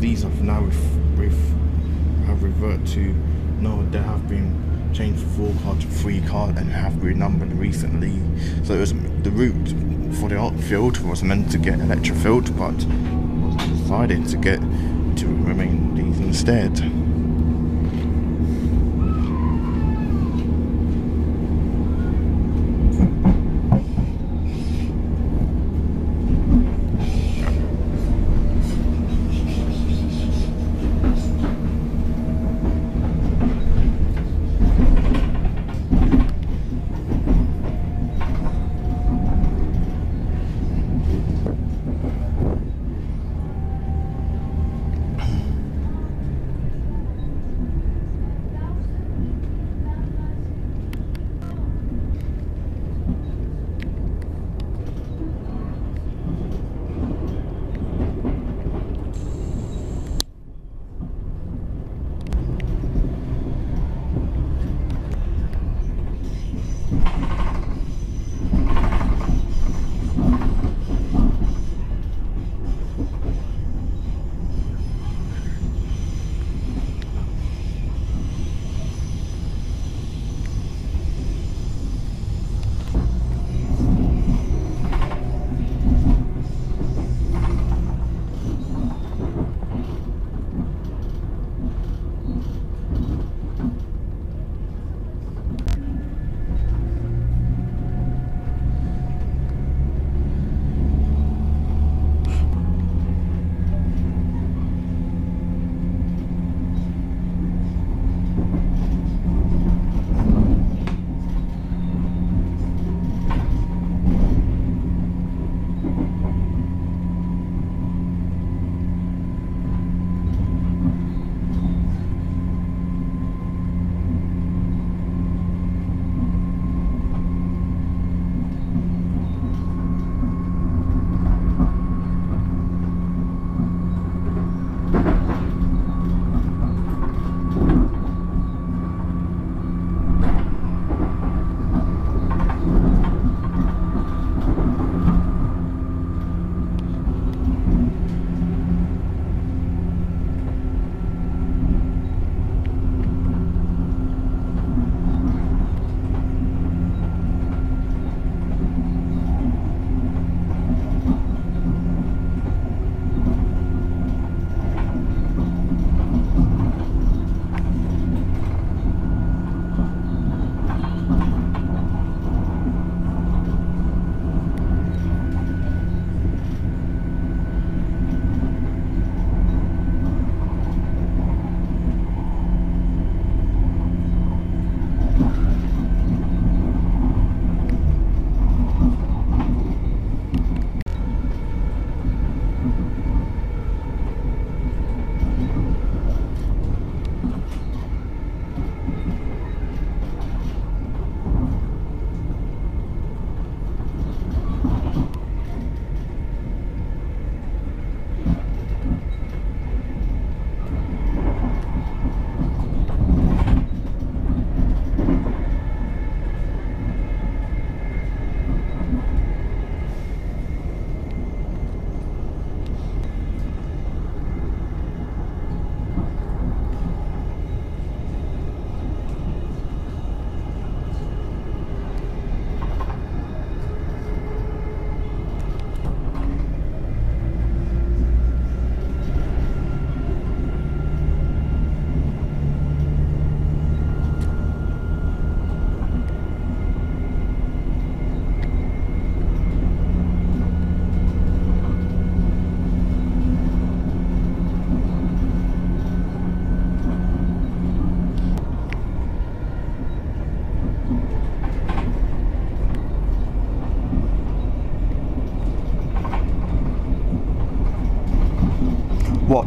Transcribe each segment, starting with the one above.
these have now have revert to no, they have been changed from 4 car to 3 car and have been renumbered recently. So it was the route for the field was meant to get electric field, but was decided to get to remain these instead. What?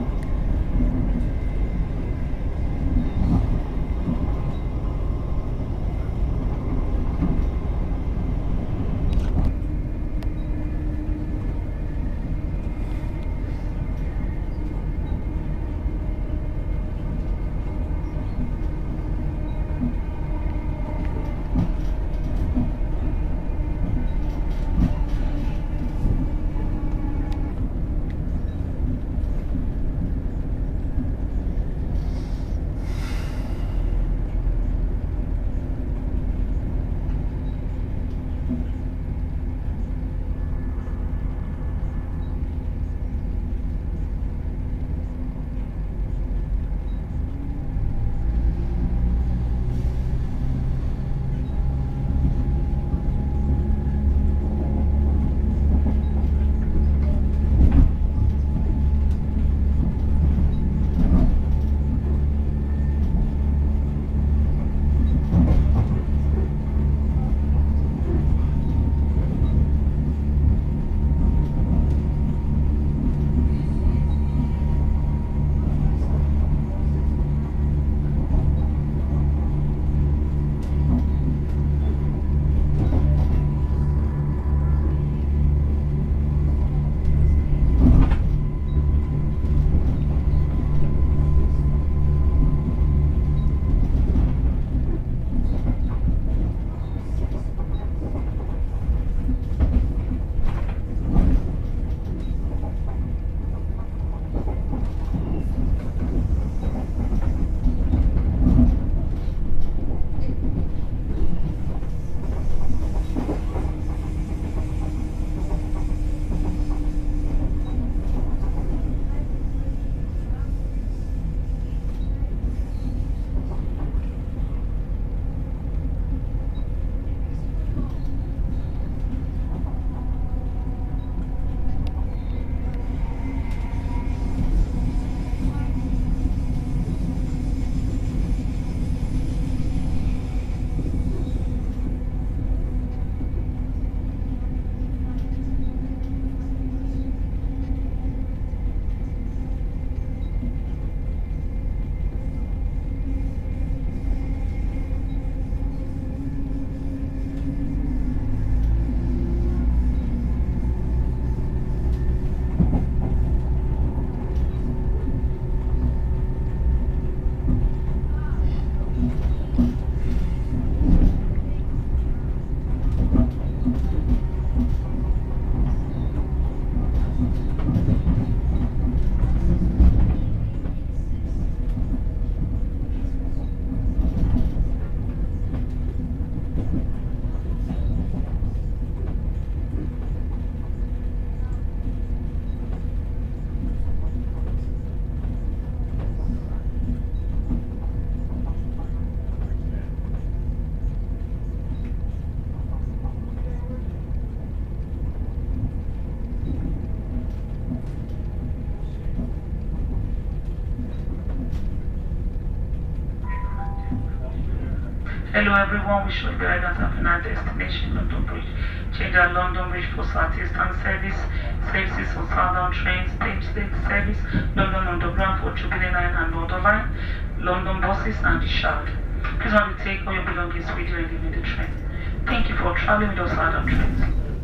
Hello everyone, we should be right at our final destination, London Bridge. Change at London Bridge for Southeastern service, services for Southern trains, state service, London Underground for Jubilee Line and Northern Line, London buses and the Shard. Please want to take all your belongings with you and leave in the train. Thank you for traveling with us Southern trains.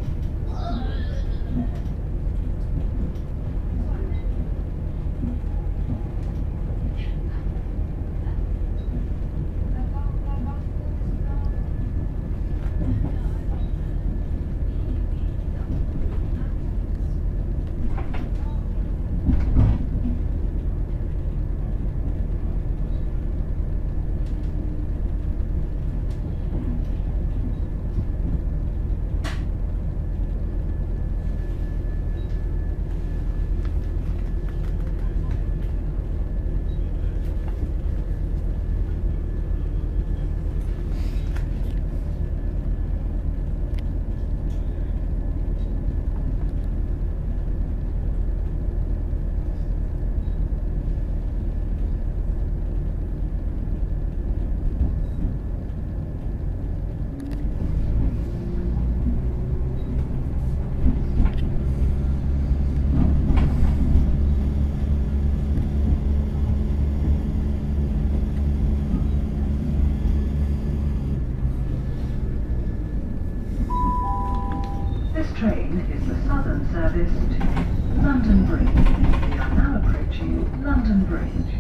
This train is the Southern service to London Bridge. We are now approaching London Bridge.